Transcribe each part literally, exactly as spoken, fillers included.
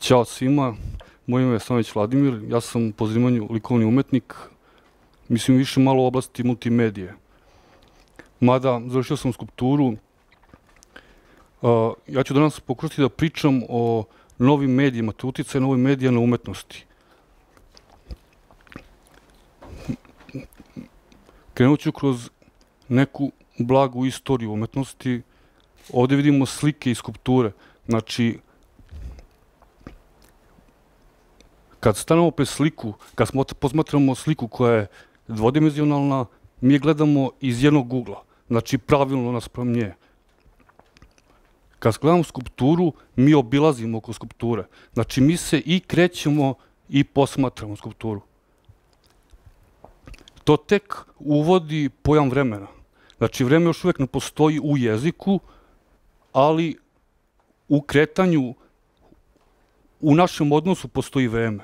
Ćao svima, moje ime je Stanović Vladimir, ja sam po zanimanju likovni umetnik, mislim više malo u oblasti multimedije. Mada, završio sam skulpturu, ja ću danas pokušati da pričam o novim medijima, te uticaj novih medija na umetnosti. Krenut ću kroz neku blagu istoriju umetnosti. Ovde vidimo slike i skulpture. Znači, kad stanemo pred sliku, kad posmatramo sliku koja je dvodimenzionalna, mi je gledamo iz jednog ugla, znači pravilno naspram nje. Kad gledamo skulpturu, mi obilazimo oko skulpture. Znači, mi se i krećemo i posmatramo skulpturu. To tek uvodi pojam vremena. Znači, vreme još uvek ne postoji u jeziku, ali u kretanju, u našem odnosu postoji vreme.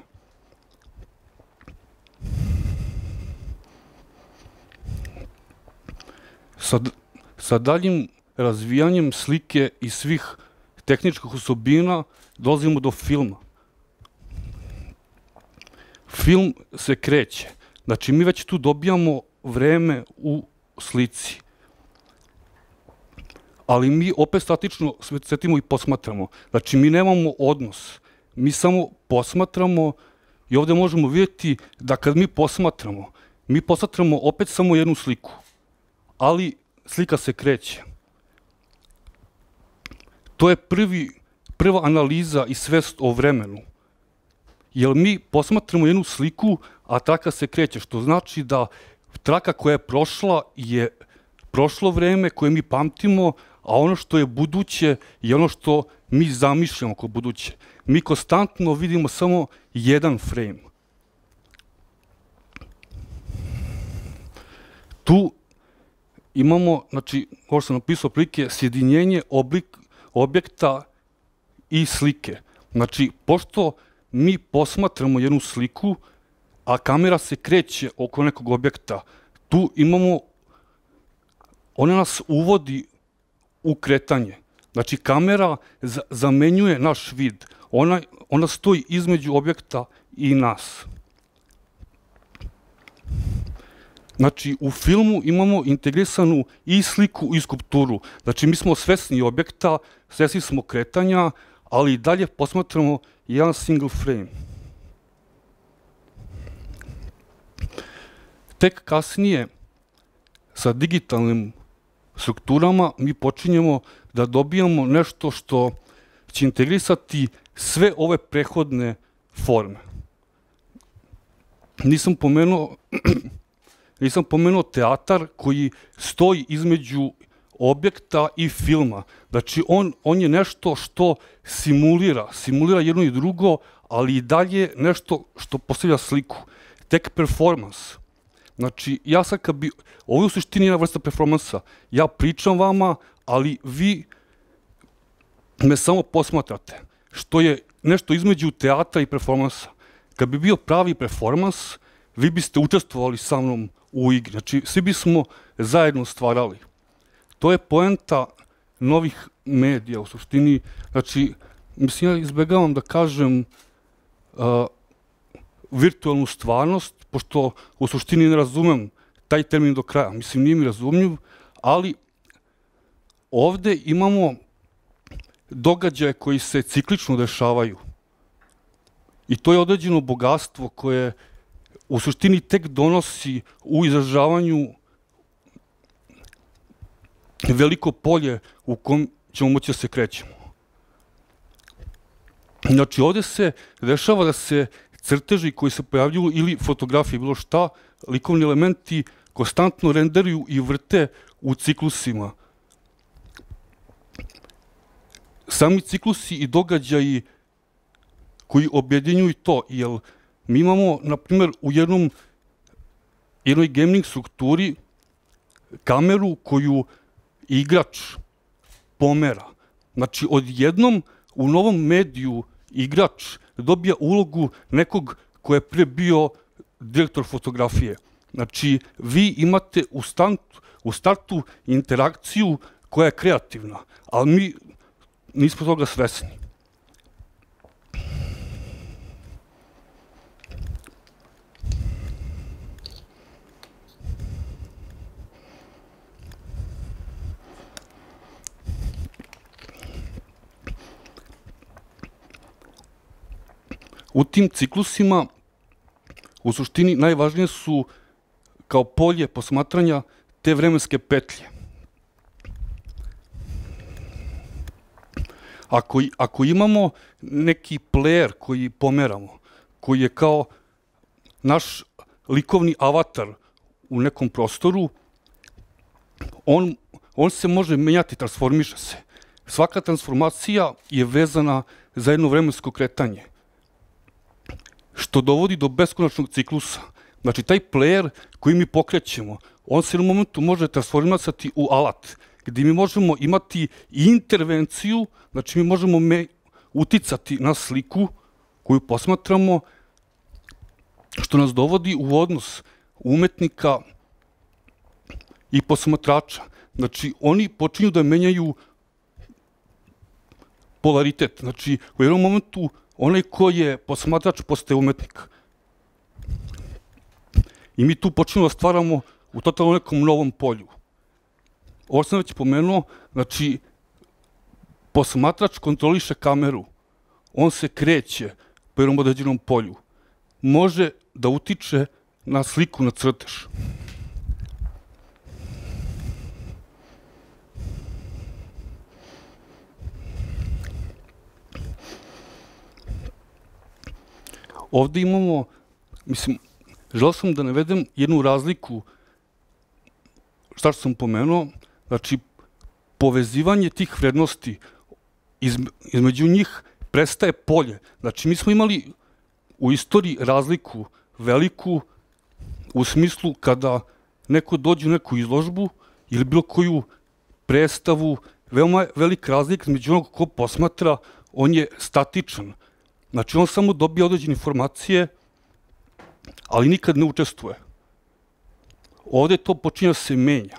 Sa daljim razvijanjem slike i svih tehničkih osobina dolazimo do filma. Film se kreće. Znači, mi već tu dobijamo vreme u slici. Ali mi opet statično svetimo i posmatramo. Znači, mi nemamo odnos. Mi samo posmatramo i ovde možemo vidjeti da kad mi posmatramo, mi posmatramo opet samo jednu sliku. Ali slika se kreće. To je prva analiza i svest o vremenu. Jer mi posmatramo jednu sliku, a traka se kreće, što znači da traka koja je prošla je prošlo vreme koje mi pamtimo, a ono što je buduće je ono što mi zamišljamo kao buduće. Mi konstantno vidimo samo jedan frame. Tu imamo, znači, ovo sam napisao prilike, sjedinjenje objekta i slike. Znači, pošto mi posmatramo jednu sliku, a kamera se kreće oko nekog objekta, tu imamo, ona nas uvodi u kretanje. Znači, kamera zamenjuje naš vid. Ona stoji između objekta i nas. Znači, u filmu imamo integrisanu i sliku i skulpturu. Znači, mi smo svesni objekta, svesni smo kretanja, ali i dalje posmatramo jedan single frame. Tek kasnije, sa digitalnim strukturama, mi počinjemo da dobijamo nešto što će integrisati sve ove prehodne forme. Nisam pomenuo, nisam pomenuo teatar koji stoji između objekta i filma. Znači, on, on je nešto što simulira, simulira jedno i drugo, ali i dalje nešto što postavlja sliku. Tek performans. Znači, ja sad kad bi, ovo je u suštini jedna vrsta performansa, ja pričam vama, ali vi me samo posmatrate, što je nešto između teatra i performansa. Kad bi bio pravi performans, vi biste učestvovali sa mnom u igri, znači, svi bismo zajedno stvarali. To je poenta novih medija, u suštini, znači, mislim, ja izbegavam da kažem virtualnu stvarnost, pošto u suštini ne razumem taj termin do kraja. Mislim, nije mi razumljiv, ali ovde imamo događaje koji se ciklično dešavaju. I to je određeno bogatstvo koje u suštini tek donosi u izražavanju veliko polje u kom ćemo moći da se krećemo. Znači, ovde se dešava da se crteži koji se pojavljuju ili fotografije, bilo šta, likovni elementi konstantno renderuju i vrte u ciklusima. Sami ciklusi i događaji koji objedinjuju to, jer mi imamo, na primjer, u jednom, jednoj gaming strukturi kameru koju igrač pomera. Znači, odjednom u novom mediju igrač dobija ulogu nekog ko je pre bio direktor fotografije. Znači, vi imate u startu interakciju koja je kreativna, ali mi nismo toga svesni. U tim ciklusima u suštini najvažnije su kao polje posmatranja te vremenske petlje. Ako, ako imamo neki player koji pomeramo, koji je kao naš likovni avatar u nekom prostoru, on, on se može menjati, transformiše se. Svaka transformacija je vezana za jedno vremensko kretanje, što dovodi do beskonačnog ciklusa. Znači, taj player koji mi pokrećemo, on se u momentu može transformisati u alat, gdje mi možemo imati intervenciju, znači mi možemo me uticati na sliku koju posmatramo, što nas dovodi u odnos umetnika i posmatrača. Znači, oni počinju da menjaju polaritet. Znači, u jednom momentu onaj ko je posmatrač postaje umetnik. I mi tu počinjemo da stvaramo u totalno nekom novom polju. Ovo sam već pomenuo, znači, posmatrač kontroliše kameru, on se kreće po jednom određenom polju, može da utiče na sliku, na crtež. Ovde imamo, mislim, želeo sam da navedem jednu razliku, šta što sam pomenuo, znači, povezivanje tih vrednosti, između njih prestaje polje. Znači, mi smo imali u istoriji razliku veliku u smislu kada neko dođe u neku izložbu ili bilo koju predstavu, veoma velik razlik između onog ko posmatra, on je statičan. Znači, on samo dobija određene informacije, ali nikad ne učestvuje. Ovde to počinje da se menja.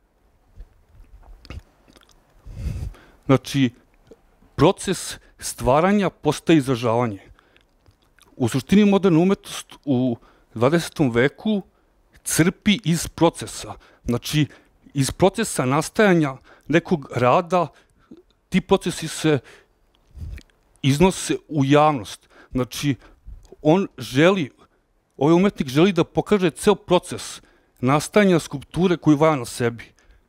Znači, proces stvaranja postaje izražavanje. U suštini moderna umetnost u dvadesetom veku crpi iz procesa. Znači, iz procesa nastajanja nekog rada, ti procesi se iznose u javnost. Znači, on želi, ovaj umetnik želi da pokaže ceo proces nastajanja skulpture koju vaja na sebi.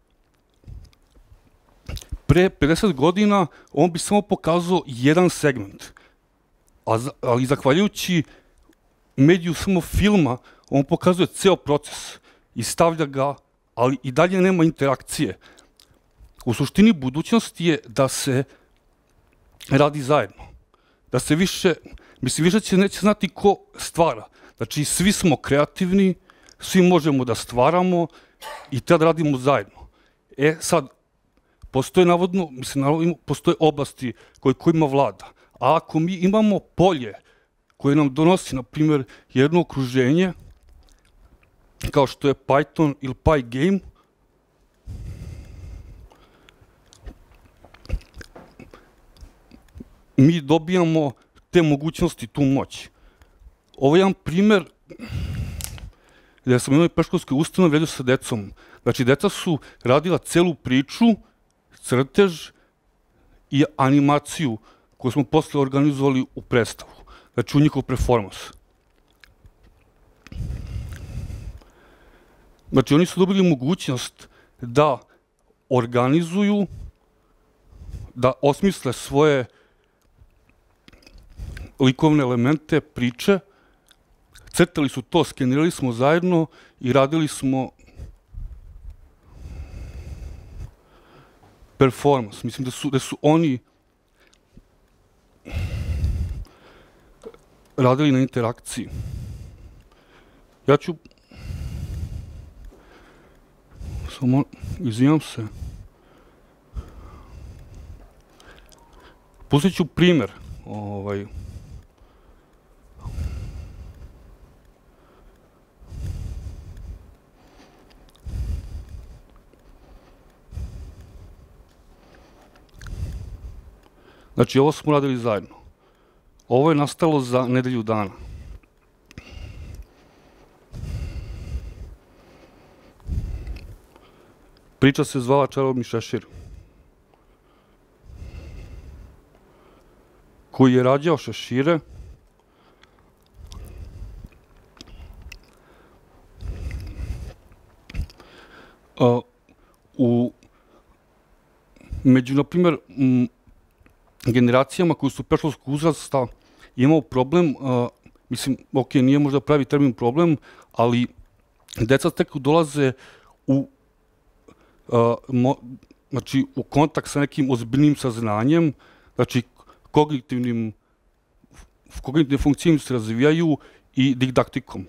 Pre pedeset godina on bi samo pokazao jedan segment, ali zahvaljujući mediju samo filma, on pokazuje ceo proces i stavlja ga, ali i dalje nema interakcije. U suštini budućnost je da se radi zajedno, da se više, mislim, više će neće znati ko stvara. Znači, svi smo kreativni, svi možemo da stvaramo i tad radimo zajedno. E, sad, postoje navodno, mislim, navodno, postoje oblasti koje kojima vlada. A ako mi imamo polje koje nam donosi, na primjer, jedno okruženje, kao što je Python ili Pygame, mi dobijamo te mogućnosti, tu moć. Ovo je jedan primer gde sam u jednoj predškolskoj ustanovi radio sa decom. Znači, deca su radila celu priču, crtež i animaciju koju smo posle organizovali u predstavu. Znači, u njihov performans. Znači, oni su dobili mogućnost da organizuju, da osmisle svoje likovne elemente, priče, crtali su to, skenirali smo zajedno i radili smo performans. Mislim da su, da su oni radili na interakciji. Ja ću samo, izvinjam se, pustit ću primer. Ovaj, Znači, ovo smo radili zajedno. Ovo je nastalo za nedelju dana. Priča se zvala Čarobni šešir, koji je rađao šešire u među, na primjer, generacijama koji su predškolskog uzrasta imao problem, mislim, ok, nije možda pravi termin problem, ali deca tek dolaze u znači u kontakt sa nekim ozbiljnim saznanjem, znači kognitivnim kognitivne funkcije se razvijaju i didaktikom.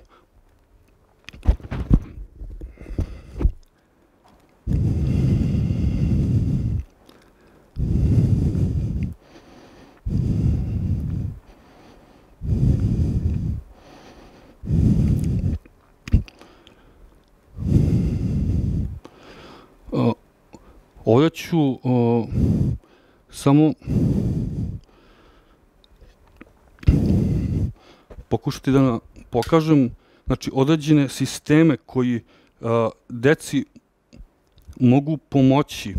Ovdje ću samo pokušati da pokažem znači određene sisteme koji deci mogu pomoći,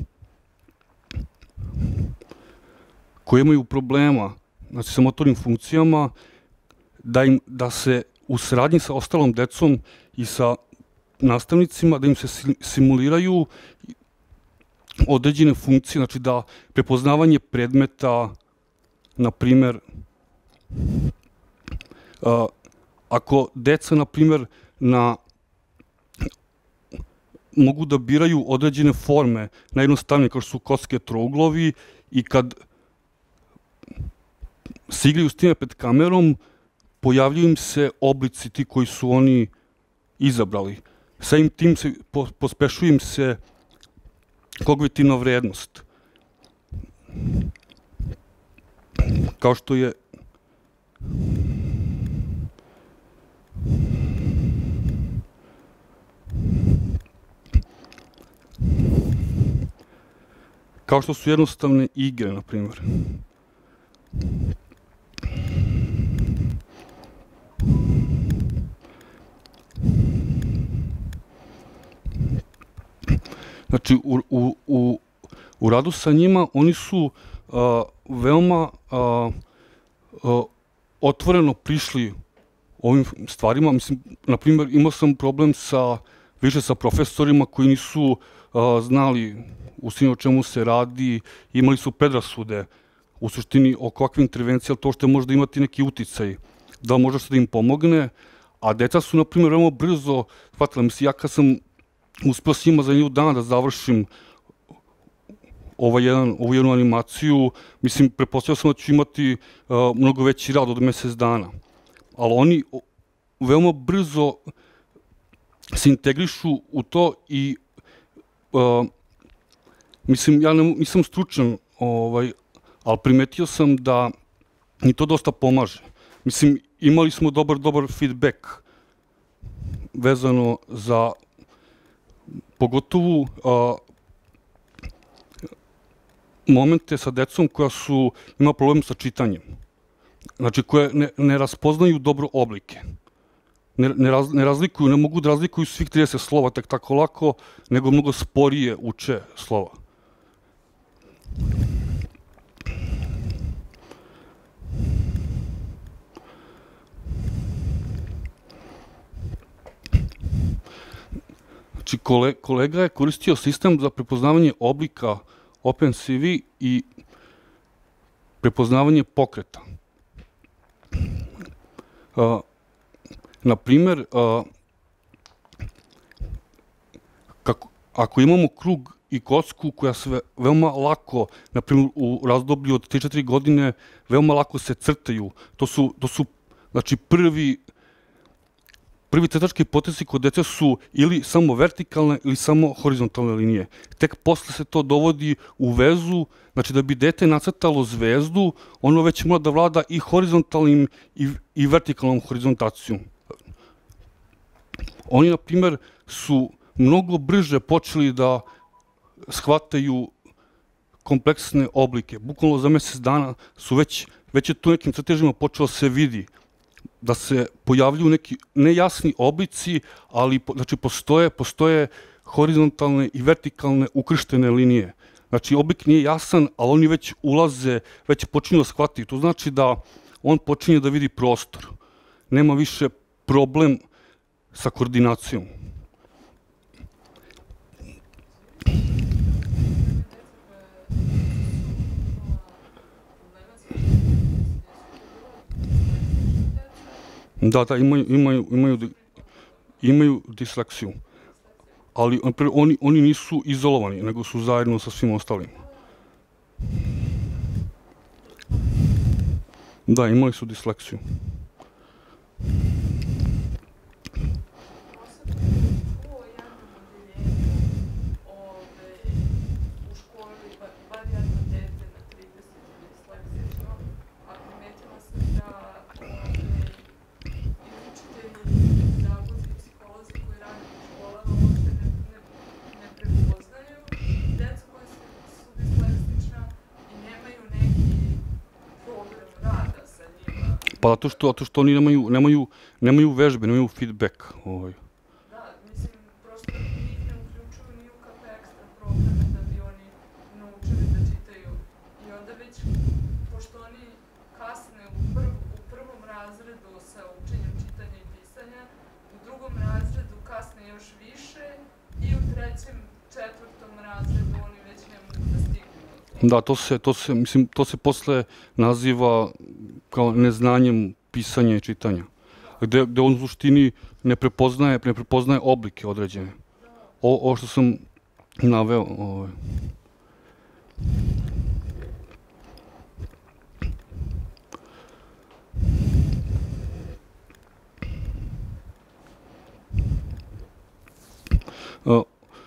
koji imaju problema znači sa motornim funkcijama, da im da se u saradnji sa ostalom decom i sa nastavnicima da im se simuliraju određene funkcije, znači da prepoznavanje predmeta, na primjer, ako deca, na primjer, na mogu da biraju određene forme, najjednostavnije kao što su kocke, trouglovi, i kad se igraju s time pred kamerom, pojavljuju im se oblici ti koji su oni izabrali. Samim tim se pospešuje im se kognitivna vrednost. Kao što je kao što su jednostavne igre, na primjer. Znači, u, u, u, u radu sa njima oni su a, veoma a, a, otvoreno prišli ovim stvarima. Mislim, na primjer, imao sam problem sa, više sa profesorima koji nisu a, znali u svim o čemu se radi, imali su predrasude u suštini o kakve intervencije, ali to što možda imati neki uticaj, da može se da im pomogne, a deca su, na primjer, veoma brzo shvatila. Mislim, ja kad sam uspio s njima za jednu dana da završim ovaj jedan, ovu jednu animaciju, mislim, pretpostavio sam da ću imati uh, mnogo veći rad od mesec dana. Ali oni veoma brzo se integrišu u to i uh, mislim, ja ne, nisam stručan, ovaj, ali primetio sam da mi to dosta pomaže. Mislim, imali smo dobar, dobar feedback vezano za pogotovo a, momente sa decom koja su, ima problem sa čitanjem. Znači, koje ne, ne raspoznaju dobro oblike. Ne, ne, raz, ne razlikuju, ne mogu da razlikuju svih trideset slova tek tako lako, nego mnogo sporije uče slova. Znači, kole, kolega je koristio sistem za prepoznavanje oblika OpenCV i prepoznavanje pokreta. Uh, na primjer, uh, kako, ako imamo krug i kocku koja se veoma lako, na primjer u razdoblju od tri do četiri godine, veoma lako se crtaju. To su, to su znači, prvi Prvi crtački potezi kod dece su ili samo vertikalne ili samo horizontalne linije. Tek posle se to dovodi u vezu, znači da bi dete nacrtalo zvezdu, ono već mora da vlada i horizontalnim i, i vertikalnom horizontacijom. Oni, na primjer, su mnogo brže počeli da shvataju kompleksne oblike. Bukvalno za mesec dana su već, već je tu nekim crtežima počelo se vidi da se pojavljuju neki nejasni oblici, ali znači, postoje, postoje horizontalne i vertikalne ukrštene linije. Znači, oblik nije jasan, ali oni već ulaze, već počinju da shvataju. To znači da on počinje da vidi prostor. Nema više problem sa koordinacijom. Da, da, imaju, imaju, imaju, imaju disleksiju. Ali oni, oni nisu izolovani, nego su zajedno sa svim ostalim. Da, imali su disleksiju. Pa zato što, zato što oni nemaju, nemaju, nemaju vežbe, nemaju feedback. Ovaj. Da, mislim, prosto njih ne uključuju ni u kakve ekstra programe da bi oni naučili da čitaju. I onda već, pošto oni kasne u, prv, u prvom razredu sa učenjem čitanja i pisanja, u drugom razredu kasne još više i u trećem, četvrtom razredu oni već ne mogu da stignu. Da, to se, to se, mislim, to se posle naziva kao neznanjem pisanja i čitanja, gde, gde on u suštini ne prepoznaje, ne prepoznaje oblike određene. O, ovo što sam naveo. Ovaj. Uh,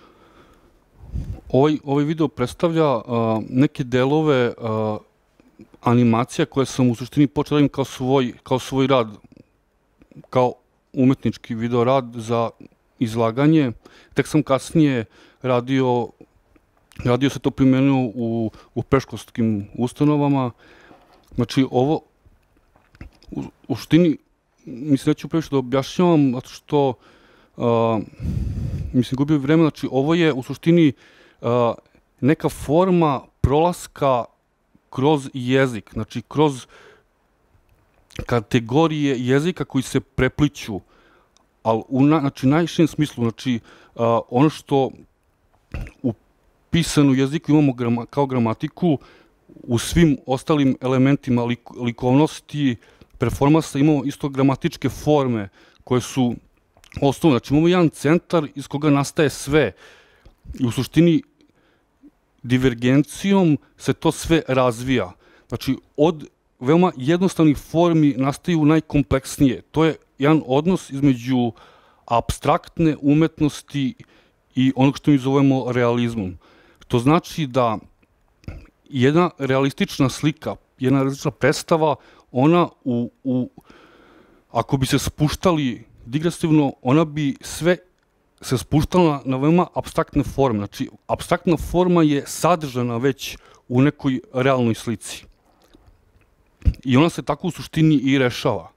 Ovaj, ovaj video predstavlja uh, neke delove uh, animacija koje sam u suštini počeo radim kao svoj, kao svoj rad, kao umetnički video rad za izlaganje. Tek sam kasnije radio, radio se to primenio u, u predškolskim ustanovama. Znači, ovo, u, u suštini, mislim, neću previše da objašnjavam, zato što, uh, mislim, gubio vreme, znači, ovo je u suštini Uh, neka forma prolaska kroz jezik, znači kroz kategorije jezika koji se prepliću, ali u na, znači, najširem smislu, znači uh, ono što u pisanom jeziku imamo grama, kao gramatiku, u svim ostalim elementima lik, likovnosti, performansa imamo isto gramatičke forme koje su osnovne. Znači imamo jedan centar iz koga nastaje sve. I u suštini divergencijom se to sve razvija. Znači, od veoma jednostavnih formi nastaju najkompleksnije. To je jedan odnos između apstraktne umetnosti i onog što mi zovemo realizmom. To znači da jedna realistična slika, jedna realistična predstava, ona, u, u, ako bi se spuštali digresivno, ona bi sve se spuštala na veoma apstraktne forme. Znači, apstraktna forma je sadržana već u nekoj realnoj slici. I ona se tako u suštini i rešava.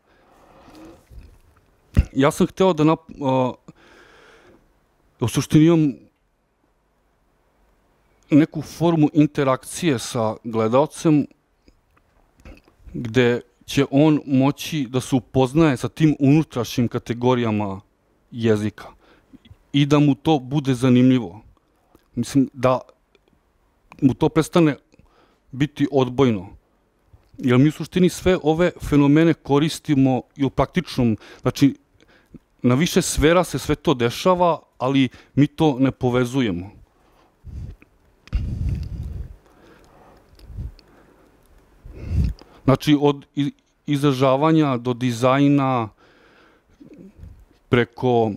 Ja sam hteo da nap, uh, u suštini imam neku formu interakcije sa gledaocem gde će on moći da se upoznaje sa tim unutrašnjim kategorijama jezika i da mu to bude zanimljivo. Mislim, da mu to prestane biti odbojno. Jer mi u suštini sve ove fenomene koristimo i u praktičnom, znači, na više sfera se sve to dešava, ali mi to ne povezujemo. Znači, od izražavanja do dizajna, preko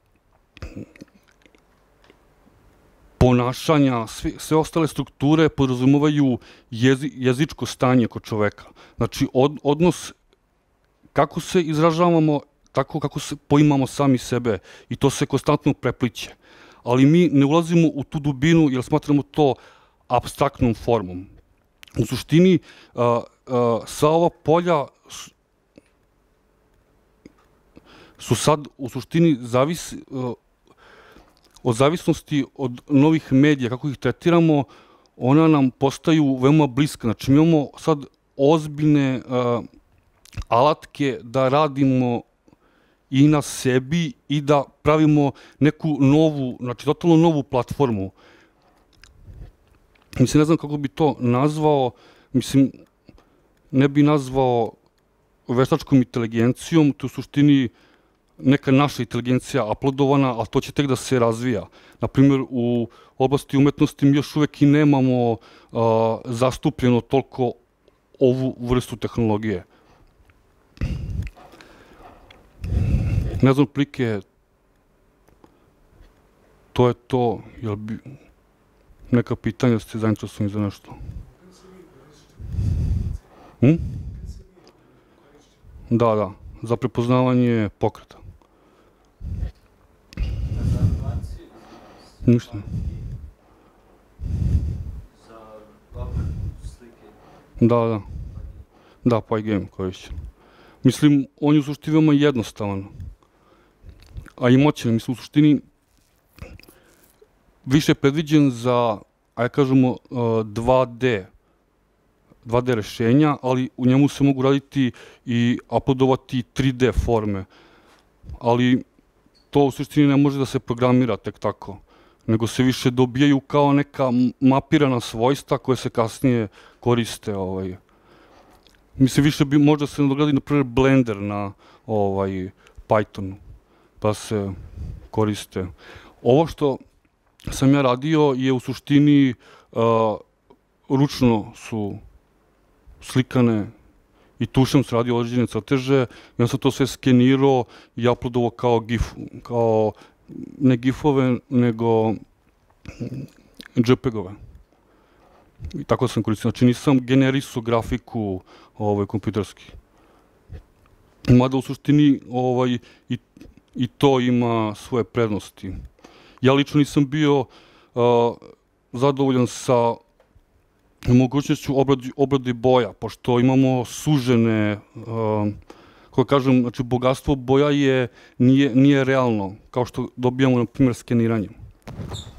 ponašanja, sve, sve ostale strukture podrazumevaju jezi, jezičko stanje kod čoveka. Znači, od, odnos kako se izražavamo, tako kako se poimamo sami sebe i to se konstantno prepliće. Ali mi ne ulazimo u tu dubinu jer smatramo to apstraktnom formom. U suštini, uh, uh, sva ova polja su sad u suštini zavisi, uh, od zavisnosti od novih medija, kako ih tretiramo, ona nam postaju veoma bliska. Znači, mi imamo sad ozbiljne uh, alatke da radimo i na sebi i da pravimo neku novu, znači totalno novu platformu. Mislim, ne znam kako bi to nazvao, mislim, ne bi nazvao veštačkom inteligencijom, to je u suštini neka naša inteligencija uploadovana, a to će tek da se razvija. Naprimjer, u oblasti umetnosti mi još uvek i nemamo zastupljeno toliko ovu vrstu tehnologije. Ne znam, plike, to je to, jel bi neka pitanja ste zainteresovani za nešto? Hm? Da, da, za prepoznavanje pokreta. Za animaciju? Ništa. Za upload slike? Da, da. Da, Pygame korišćen. Mislim, on je u suštini veoma jednostavan, a i moćan. Mislim, u suštini više je predviđen za, ajde kažemo, dva D, dva D rešenja, ali u njemu se mogu raditi i uploadovati tri D forme. Ali to u suštini ne može da se programira tek tako, nego se više dobijaju kao neka mapirana svojstva koje se kasnije koriste. Mislim, više bi možda se nadogradi, na primjer, Blender na Pythonu, pa se koriste. Ovo što sam ja radio je u suštini ručno su slikane i tušem se radio određene crteže i on sam to sve skenirao i uploadovao kao gif, kao ne gifove, nego JPEG-ove. I tako sam koristio. Znači nisam generisao grafiku kompjuterski. Mada u suštini i to ima svoje prednosti. Ja lično nisam bio zadovoljan sa mogućnošću obrade boja, pošto imamo sužene, kako kažem, znači bogatstvo boja nije realno, kao što dobijamo, na primjer, skeniranjem.